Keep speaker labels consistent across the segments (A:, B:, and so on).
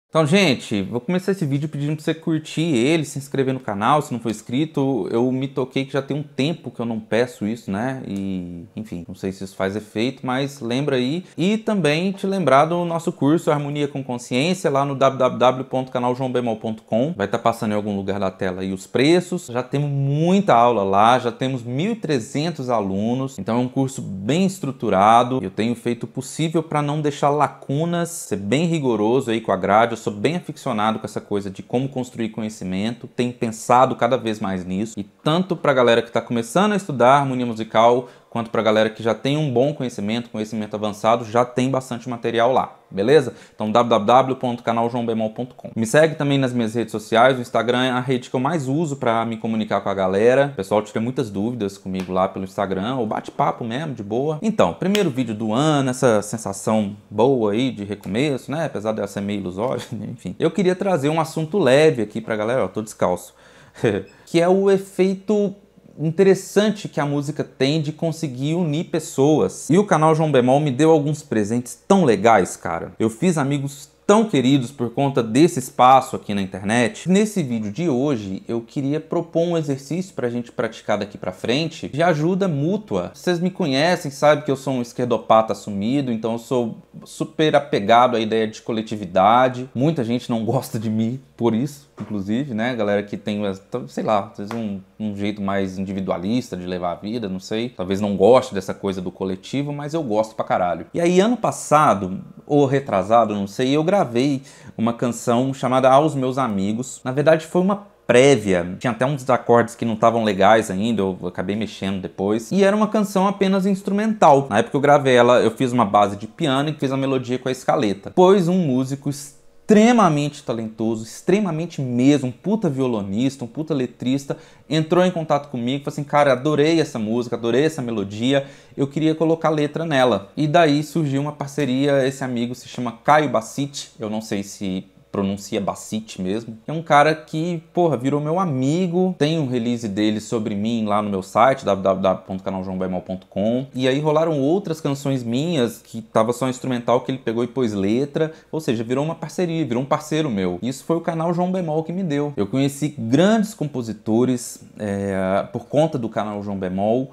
A: Então, gente, vou começar esse vídeo pedindo pra você curtir ele, se inscrever no canal, se não for inscrito. Eu me toquei que já tem um tempo que eu não peço isso, né? E, enfim, não sei se isso faz efeito, mas lembra aí. E também te lembrar do nosso curso Harmonia com Consciência, lá no www.canaljoaobemol.com. Vai estar passando em algum lugar da tela aí os preços. Já temos muita aula lá, já temos 1.300 alunos. Então é um curso bem estruturado. Eu tenho feito o possível para não deixar lacunas, ser bem rigoroso aí com a grade. Sou bem aficionado com essa coisa de como construir conhecimento, tenho pensado cada vez mais nisso, e tanto para a galera que está começando a estudar harmonia musical, quanto para a galera que já tem um bom conhecimento avançado, já tem bastante material lá, beleza? Então www.canaljoaobemol.com. Me segue também nas minhas redes sociais, o Instagram é a rede que eu mais uso para me comunicar com a galera. O pessoal tira muitas dúvidas comigo lá pelo Instagram, ou bate-papo mesmo, de boa. Então, primeiro vídeo do ano, essa sensação boa aí de recomeço, né? Apesar de ela ser meio ilusória, enfim. Eu queria trazer um assunto leve aqui pra galera, ó, tô descalço. Que é o efeito interessante que a música tem de conseguir unir pessoas. E o canal João Bemol me deu alguns presentes tão legais, cara. Eu fiz amigos tão queridos por conta desse espaço aqui na internet. Nesse vídeo de hoje, eu queria propor um exercício pra gente praticar daqui pra frente de ajuda mútua. Vocês me conhecem, sabem que eu sou um esquerdopata assumido, então eu sou super apegado à ideia de coletividade. Muita gente não gosta de mim por isso, inclusive, né? Galera que tem, sei lá, um jeito mais individualista de levar a vida, não sei. Talvez não goste dessa coisa do coletivo, mas eu gosto pra caralho. E aí, ano passado, ou retrasado, não sei, eu gravei uma canção chamada Aos Meus Amigos. Na verdade, foi uma prévia, tinha até uns acordes que não estavam legais ainda, eu acabei mexendo depois, e era uma canção apenas instrumental. Na época que eu gravei ela, eu fiz uma base de piano e fiz a melodia com a escaleta. Pois um músico extremamente talentoso, extremamente mesmo, um puta violonista, um puta letrista, entrou em contato comigo e falou assim, cara, adorei essa música, adorei essa melodia, eu queria colocar letra nela. E daí surgiu uma parceria, esse amigo se chama Caio Bassiti, eu não sei se pronuncia Bassiti mesmo. É um cara que, porra, virou meu amigo. Tem um release dele sobre mim lá no meu site, www.canaljoaobemol.com. E aí rolaram outras canções minhas que tava só instrumental que ele pegou e pôs letra. Ou seja, virou uma parceria, virou um parceiro meu. Isso foi o canal João Bemol que me deu. Eu conheci grandes compositores por conta do canal João Bemol.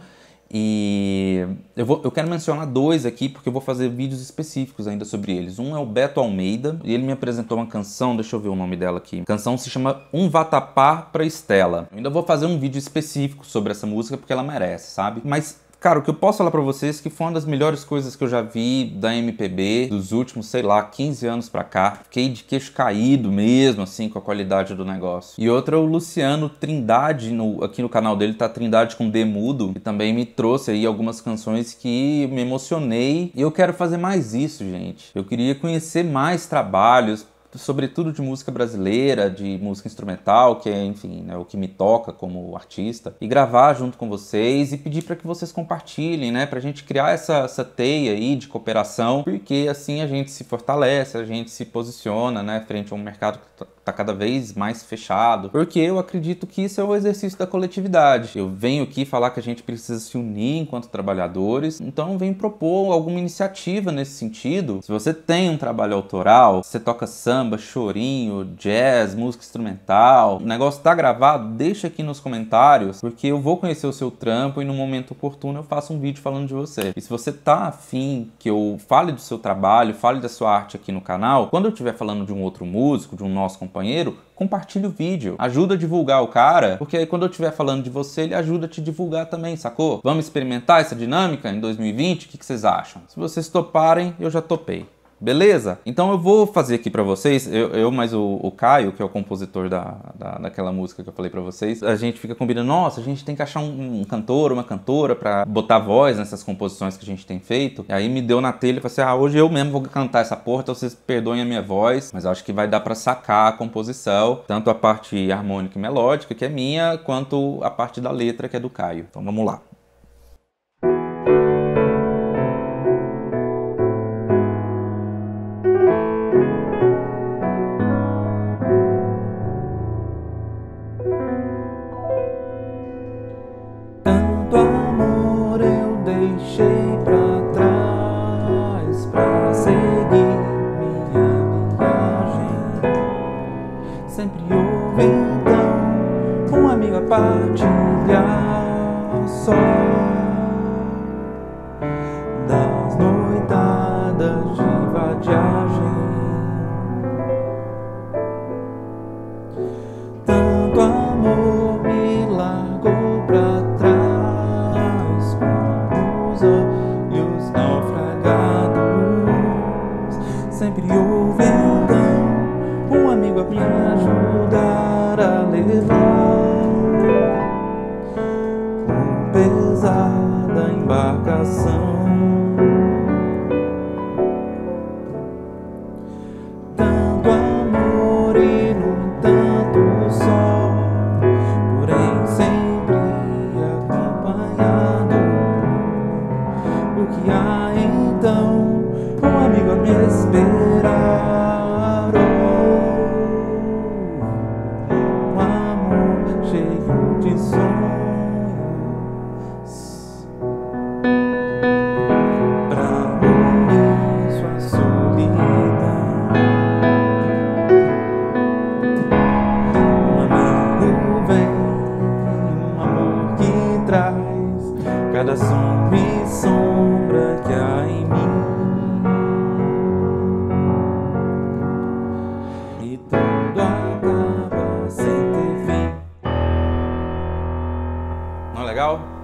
A: E eu quero mencionar dois aqui porque eu vou fazer vídeos específicos ainda sobre eles. Um é o Beto Almeida e ele me apresentou uma canção, deixa eu ver o nome dela aqui. A canção se chama Um Vatapá pra Estela. Eu ainda vou fazer um vídeo específico sobre essa música porque ela merece, sabe? Mas cara, o que eu posso falar pra vocês é que foi uma das melhores coisas que eu já vi da MPB dos últimos, sei lá, 15 anos pra cá. Fiquei de queixo caído mesmo, assim, com a qualidade do negócio. E outra é o Luciano Trindade, aqui no canal dele tá Trindade com D mudo, que também me trouxe aí algumas canções que me emocionei. E eu quero fazer mais isso, gente. Eu queria conhecer mais trabalhos, sobretudo de música brasileira, de música instrumental, que é, enfim, né, o que me toca como artista, e gravar junto com vocês e pedir para que vocês compartilhem, né, pra gente criar essa teia aí de cooperação, porque assim a gente se fortalece, a gente se posiciona, né, frente a um mercado que tá cada vez mais fechado, porque eu acredito que isso é o exercício da coletividade. Eu venho aqui falar que a gente precisa se unir enquanto trabalhadores, então eu venho propor alguma iniciativa nesse sentido. Se você tem um trabalho autoral, você toca samba, chorinho, jazz, música instrumental, o negócio tá gravado, deixa aqui nos comentários, porque eu vou conhecer o seu trampo e no momento oportuno eu faço um vídeo falando de você. E se você tá afim que eu fale do seu trabalho, fale da sua arte aqui no canal, quando eu estiver falando de um outro músico, de um nosso companheiro, compartilha o vídeo, ajuda a divulgar o cara, porque aí quando eu estiver falando de você, ele ajuda a te divulgar também, sacou? Vamos experimentar essa dinâmica em 2020? O que vocês acham? Se vocês toparem, eu já topei. Beleza? Então eu vou fazer aqui pra vocês, eu mais o Caio, que é o compositor daquela música que eu falei pra vocês, a gente fica combinando, nossa, a gente tem que achar um cantor, uma cantora pra botar voz nessas composições que a gente tem feito. E aí me deu na telha e falei assim, hoje eu mesmo vou cantar essa porra, então vocês perdoem a minha voz, mas eu acho que vai dar pra sacar a composição, tanto a parte harmônica e melódica, que é minha, quanto a parte da letra, que é do Caio. Então vamos lá. Tanto amor eu deixei pra trás pra seguir minha viagem. Sempre houve então um amigo a partilhar só das noitadas de vadiagem. Tanto amor me largou pra trás, com os olhos naufragados. Sempre houve então um amigo a me ajudar a levar o pesar da embarcação. Tanto amor e no entanto só, porém sempre acompanhado. O que há então? Um amigo a me esperar, um amor cheio de sonhos, pra unir sua solidão. Um amigo vem, um amor que traz cada som e sombra que há em mim. E tudo acaba sem ter fim. Não é legal?